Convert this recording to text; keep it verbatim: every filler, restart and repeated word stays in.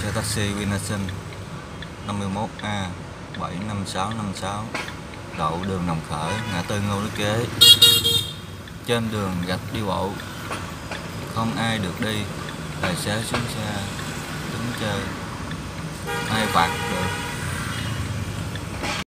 xe taxi Vinasun năm mươi mốt A bảy năm sáu năm sáu đậu đường Đồng Khởi, ngã tư Ngô Đức Kế. Trên đường gạch đi bộ, không ai được đi, tài xế xuống xe đứng chơi, ai phạt được.